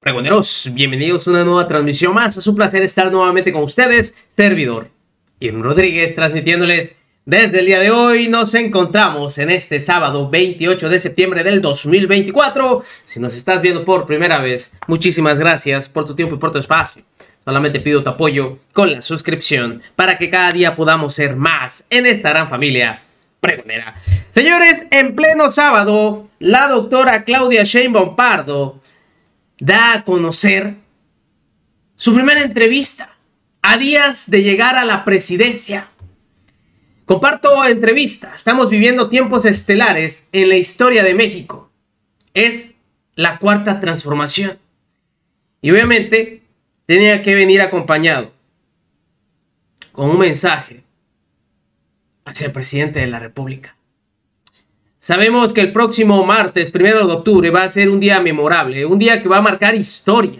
Pregoneros, bienvenidos a una nueva transmisión más. Es un placer estar nuevamente con ustedes, servidor Irwin Rodríguez, transmitiéndoles desde el día de hoy. Nos encontramos en este sábado 28 de septiembre del 2024. Si nos estás viendo por primera vez, muchísimas gracias por tu tiempo y por tu espacio. Solamente pido tu apoyo con la suscripción para que cada día podamos ser más en esta gran familia pregonera. Señores, en pleno sábado, la doctora Claudia Sheinbaum Pardo da a conocer su primera entrevista a días de llegar a la presidencia. Comparto entrevista. Estamos viviendo tiempos estelares en la historia de México. Es la cuarta transformación. Y obviamente tenía que venir acompañado con un mensaje hacia el presidente de la República. Sabemos que el próximo martes, 1 de octubre, va a ser un día memorable, un día que va a marcar historia.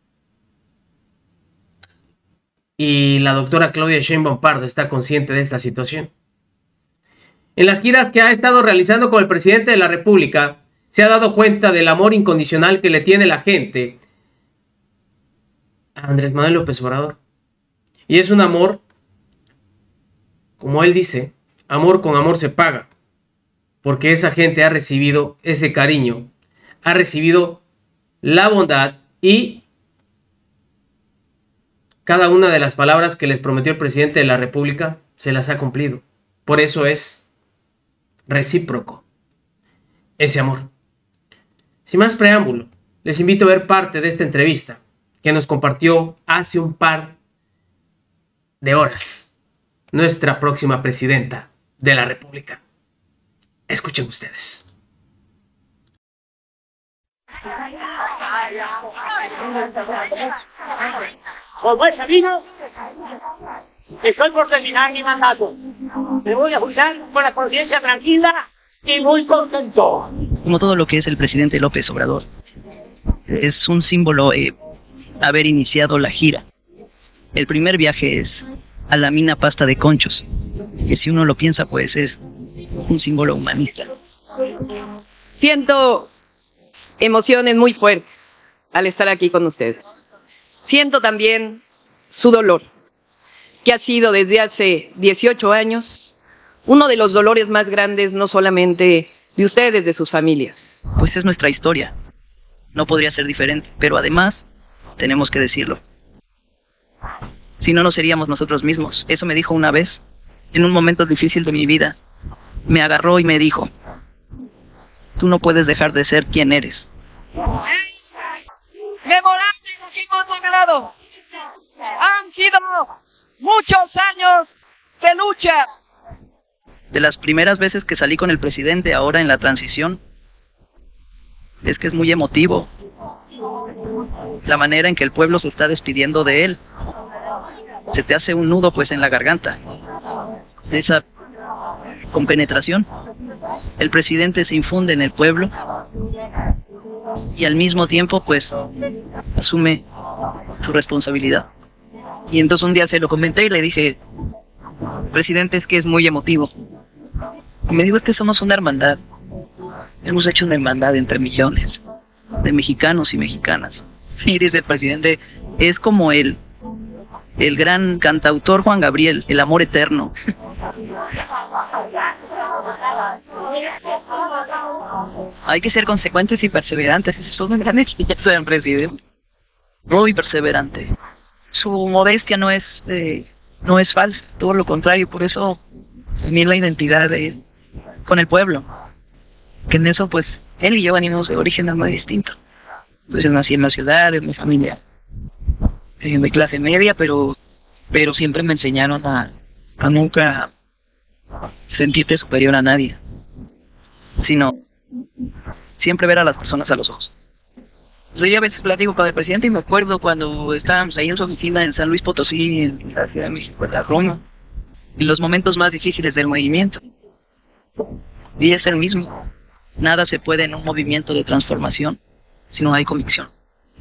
Y la doctora Claudia Sheinbaum Pardo está consciente de esta situación. En las giras que ha estado realizando con el presidente de la República, se ha dado cuenta del amor incondicional que le tiene la gente a Andrés Manuel López Obrador. Y es un amor, como él dice, amor con amor se paga. Porque esa gente ha recibido ese cariño, ha recibido la bondad y cada una de las palabras que les prometió el presidente de la República se las ha cumplido. Por eso es recíproco ese amor. Sin más preámbulo, les invito a ver parte de esta entrevista que nos compartió hace un par de horas nuestra próxima presidenta de la República. Escuchen ustedes. Como es sabido, estoy por terminar mi mandato. Me voy a jubilar con la conciencia tranquila y muy contento. Como todo lo que es el presidente López Obrador, es un símbolo haber iniciado la gira. El primer viaje es a la mina Pasta de Conchos, que si uno lo piensa pues es un símbolo humanista. Siento emociones muy fuertes al estar aquí con ustedes. Siento también su dolor, que ha sido desde hace 18 años uno de los dolores más grandes, no solamente de ustedes, de sus familias. Pues es nuestra historia, no podría ser diferente, pero además tenemos que decirlo. Si no, no seríamos nosotros mismos. Eso me dijo una vez, en un momento difícil de mi vida. Me agarró y me dijo: tú no puedes dejar de ser quien eres. Memorable lo que hemos logrado. Han sido muchos años de lucha. De las primeras veces que salí con el presidente ahora en la transición, es que es muy emotivo la manera en que el pueblo se está despidiendo de él. Se te hace un nudo pues en la garganta. Esa compenetración. El presidente se infunde en el pueblo y al mismo tiempo pues asume su responsabilidad. Y entonces un día se lo comenté y le dije: presidente, es que es muy emotivo. Y me dijo: es que somos una hermandad. Hemos hecho una hermandad entre millones de mexicanos y mexicanas. Y dice el presidente: es como el gran cantautor Juan Gabriel, el amor eterno. Hay que ser consecuentes y perseverantes. Eso es un gran espíritu del presidente. Muy perseverante. Su modestia no es falsa, todo lo contrario. Por eso también la identidad con el pueblo. Que en eso pues él y yo venimos de orígenes muy distintos. Pues yo nací en la ciudad, en mi familia de clase media, pero siempre me enseñaron a nunca sentirte superior a nadie, sino siempre ver a las personas a los ojos. Yo a veces platico con el presidente y me acuerdo cuando estábamos ahí en su oficina en San Luis Potosí, en la Ciudad de México, en la Roma, en los momentos más difíciles del movimiento. Y es el mismo. Nada se puede en un movimiento de transformación si no hay convicción.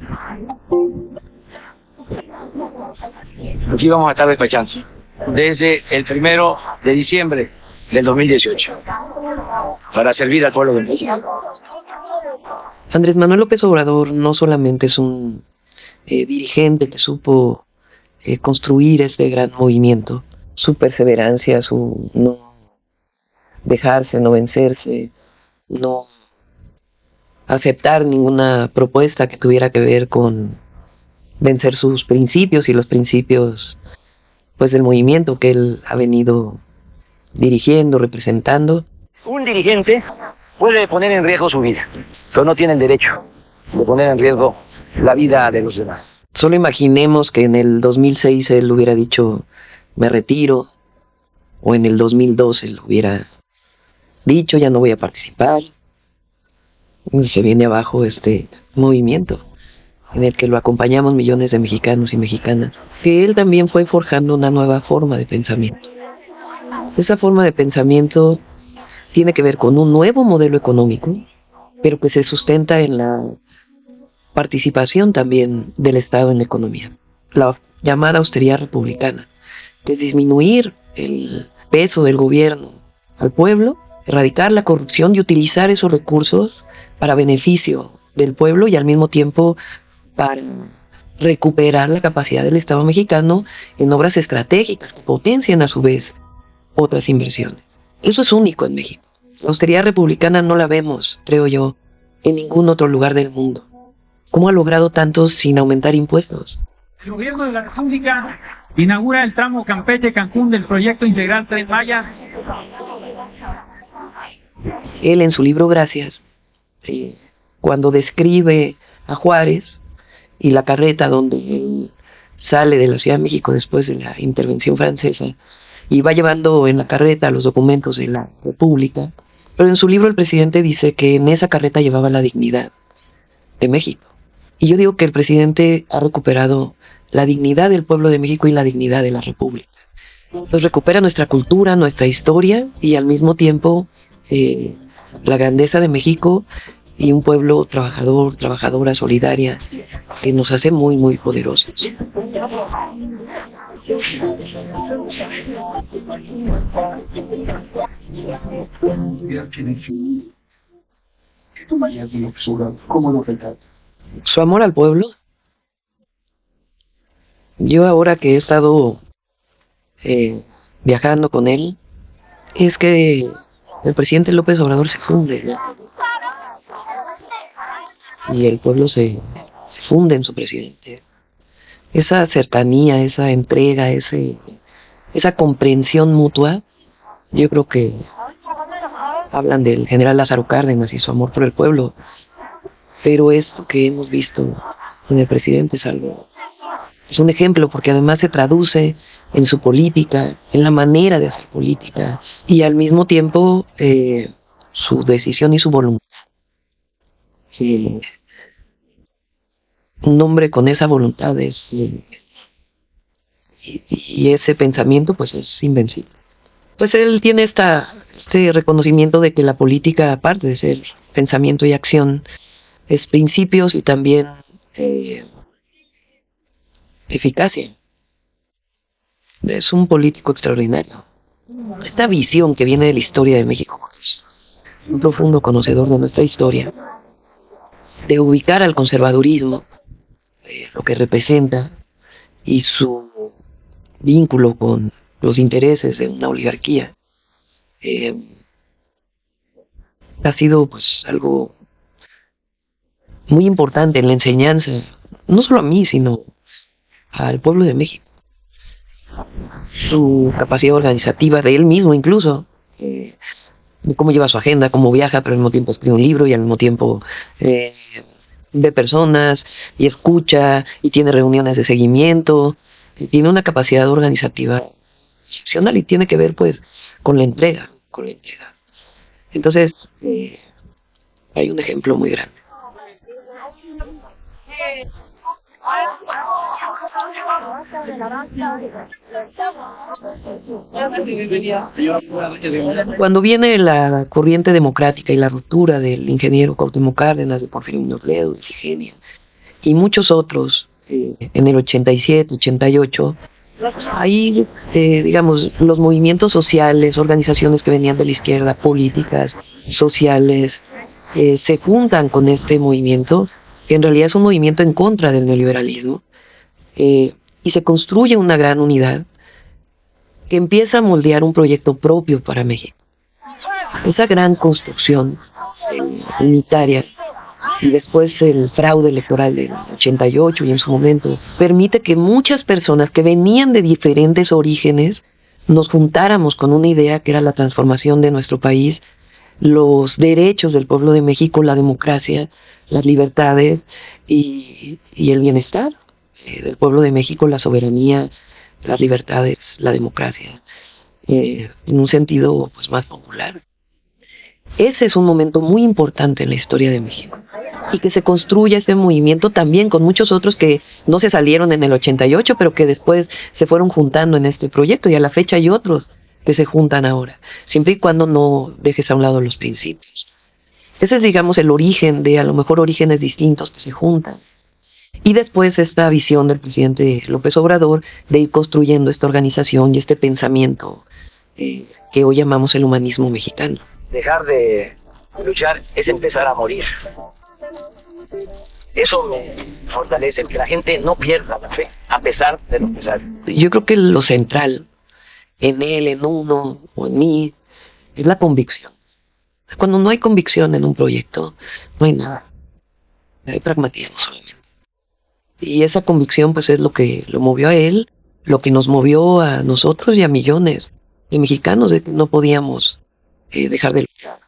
Aquí vamos a estar despachando desde el 1 de diciembre del 2018 para servir al pueblo de México. Andrés Manuel López Obrador no solamente es un dirigente que supo construir este gran movimiento, su perseverancia, su no dejarse, no vencerse, no aceptar ninguna propuesta que tuviera que ver con vencer sus principios y los principios pues del movimiento que él ha venido dirigiendo, representando. Un dirigente puede poner en riesgo su vida, pero no tiene el derecho de poner en riesgo la vida de los demás. Solo imaginemos que en el 2006 él hubiera dicho me retiro, o en el 2012 él hubiera dicho ya no voy a participar. Y se viene abajo este movimiento en el que lo acompañamos millones de mexicanos y mexicanas, que él también fue forjando una nueva forma de pensamiento. Esa forma de pensamiento tiene que ver con un nuevo modelo económico, pero que se sustenta en la participación también del Estado en la economía. La llamada austeridad republicana, que es disminuir el peso del gobierno al pueblo, erradicar la corrupción y utilizar esos recursos para beneficio del pueblo y al mismo tiempo para recuperar la capacidad del Estado mexicano en obras estratégicas que potencien a su vez otras inversiones. Eso es único en México. La austeridad republicana no la vemos, creo yo, en ningún otro lugar del mundo. ¿Cómo ha logrado tanto sin aumentar impuestos? El gobierno de la República inaugura el tramo Campeche-Cancún del proyecto integral Tren Maya. Él en su libro Gracias, cuando describe a Juárez y la carreta donde él sale de la Ciudad de México después de la intervención francesa y va llevando en la carreta los documentos de la República, pero en su libro el presidente dice que en esa carreta llevaba la dignidad de México. Y yo digo que el presidente ha recuperado la dignidad del pueblo de México y la dignidad de la República. Entonces recupera nuestra cultura, nuestra historia y al mismo tiempo la grandeza de México y un pueblo trabajador, trabajadora, solidaria, que nos hace muy, muy poderosos. Su amor al pueblo. Yo ahora que he estado viajando con él, es que el presidente López Obrador se funde, ¿no? Y el pueblo se funde en su presidente. Esa cercanía, esa entrega, esa comprensión mutua, yo creo que hablan del general Lázaro Cárdenas y su amor por el pueblo, pero esto que hemos visto en el presidente es un ejemplo, porque además se traduce en su política, en la manera de hacer política, y al mismo tiempo su decisión y su voluntad. Un hombre con esa voluntad y ese pensamiento pues es invencible. Pues él tiene este reconocimiento de que la política, aparte de ser pensamiento y acción, es principios y también eficacia. Es un político extraordinario. Esta visión que viene de la historia de México, es un profundo conocedor de nuestra historia, de ubicar al conservadurismo, lo que representa, y su vínculo con los intereses de una oligarquía, ha sido pues algo muy importante en la enseñanza, no solo a mí, sino al pueblo de México. Su capacidad organizativa de él mismo incluso, de cómo lleva su agenda, cómo viaja, pero al mismo tiempo escribe un libro y al mismo tiempo ve personas y escucha y tiene reuniones de seguimiento, y tiene una capacidad organizativa excepcional y tiene que ver pues con la entrega, Entonces hay un ejemplo muy grande. Cuando viene la corriente democrática y la ruptura del ingeniero Cuauhtémoc Cárdenas, de Porfirio Muñoz Ledo, de Ifigenia, y muchos otros, en el 87, 88, ahí, digamos, los movimientos sociales, organizaciones que venían de la izquierda, políticas, sociales, se juntan con este movimiento, que en realidad es un movimiento en contra del neoliberalismo, y se construye una gran unidad que empieza a moldear un proyecto propio para México. Esa gran construcción unitaria y después el fraude electoral del 88 y en su momento permite que muchas personas que venían de diferentes orígenes nos juntáramos con una idea que era la transformación de nuestro país, los derechos del pueblo de México, la democracia, las libertades y el bienestar del pueblo de México, la soberanía, las libertades, la democracia, en un sentido pues más popular. Ese es un momento muy importante en la historia de México. Y que se construya ese movimiento también con muchos otros que no se salieron en el 88, pero que después se fueron juntando en este proyecto, y a la fecha hay otros que se juntan ahora, siempre y cuando no dejes a un lado los principios. Ese es, digamos, el origen de, a lo mejor, orígenes distintos que se juntan. Y después esta visión del presidente López Obrador de ir construyendo esta organización y este pensamiento que hoy llamamos el humanismo mexicano. Dejar de luchar es empezar a morir. Eso me fortalece, que la gente no pierda la fe, a pesar de lo que sale. Yo creo que lo central en él, en uno o en mí, es la convicción. Cuando no hay convicción en un proyecto, no hay nada. Hay pragmatismo solamente. Y esa convicción pues es lo que lo movió a él, lo que nos movió a nosotros y a millones de mexicanos, de que no podíamos dejar de luchar.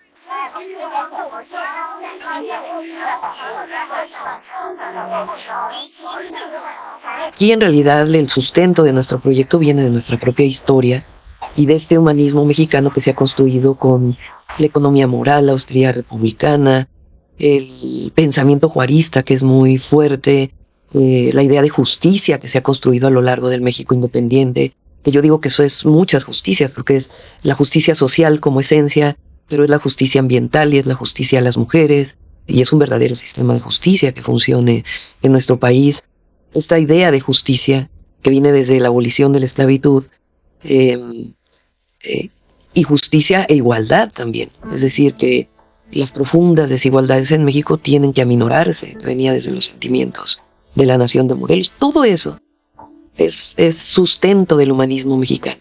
Aquí en realidad el sustento de nuestro proyecto viene de nuestra propia historia y de este humanismo mexicano que se ha construido con la economía moral, la austeridad republicana, el pensamiento juarista que es muy fuerte, la idea de justicia que se ha construido a lo largo del México independiente, que yo digo que eso es muchas justicias, porque es la justicia social como esencia, pero es la justicia ambiental y es la justicia a las mujeres, y es un verdadero sistema de justicia que funcione en nuestro país. Esta idea de justicia que viene desde la abolición de la esclavitud, y justicia e igualdad también, es decir, que las profundas desigualdades en México tienen que aminorarse, que venía desde los sentimientos de la nación de Morelos. Todo eso es sustento del humanismo mexicano.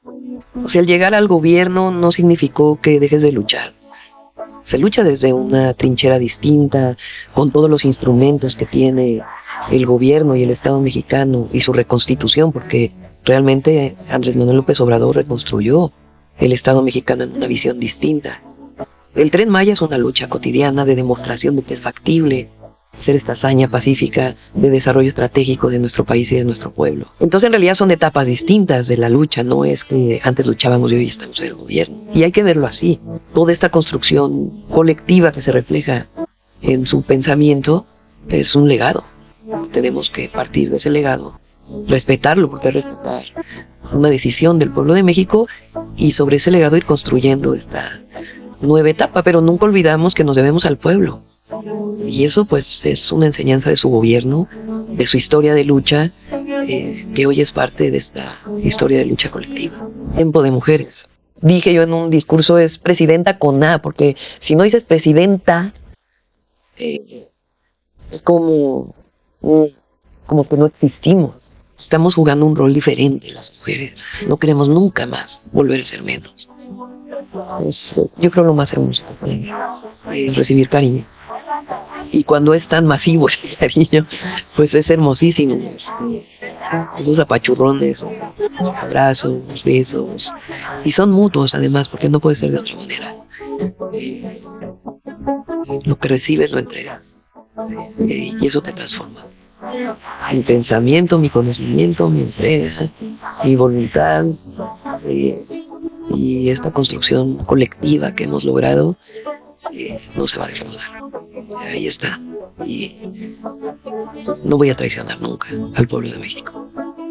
O sea, el llegar al gobierno no significó que dejes de luchar. Se lucha desde una trinchera distinta, con todos los instrumentos que tiene el gobierno y el Estado mexicano y su reconstitución, porque realmente Andrés Manuel López Obrador reconstruyó el Estado mexicano en una visión distinta. El Tren Maya es una lucha cotidiana de demostración de que es factible hacer esta hazaña pacífica de desarrollo estratégico de nuestro país y de nuestro pueblo. Entonces en realidad son etapas distintas de la lucha, no es que antes luchábamos y hoy estamos en el gobierno. Y hay que verlo así. Toda esta construcción colectiva que se refleja en su pensamiento es un legado. Tenemos que partir de ese legado, respetarlo, porque es respetar una decisión del pueblo de México, y sobre ese legado ir construyendo esta nueva etapa, pero nunca olvidamos que nos debemos al pueblo. Y eso pues es una enseñanza de su gobierno, de su historia de lucha, que hoy es parte de esta historia de lucha colectiva. Tiempo de mujeres. Dije yo en un discurso, es presidenta con A, porque si no dices presidenta, es como que no existimos. Estamos jugando un rol diferente las mujeres. No queremos nunca más volver a ser menos. Yo creo lo más hermoso es recibir cariño. Y cuando es tan masivo este cariño, pues es hermosísimo. Los apachurrones, abrazos, besos. Y son mutuos además, porque no puede ser de otra manera. Lo que recibes lo entregas. Y eso te transforma. Mi pensamiento, mi conocimiento, mi entrega, mi voluntad, y esta construcción colectiva que hemos logrado no se va a defraudar. Ahí está. Y no voy a traicionar nunca al pueblo de México.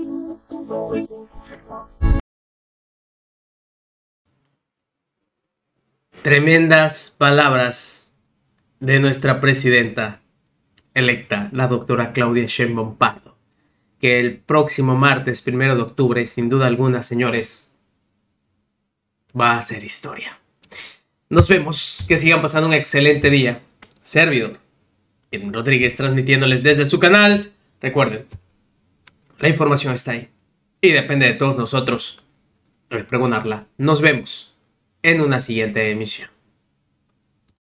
Tremendas palabras de nuestra presidenta electa, la doctora Claudia Sheinbaum Pardo, que el próximo martes 1 de octubre, sin duda alguna, señores, va a ser historia. Nos vemos. Que sigan pasando un excelente día. Servidor Irwin Rodríguez transmitiéndoles desde su canal. Recuerden, la información está ahí y depende de todos nosotros el pregonarla. Nos vemos en una siguiente emisión.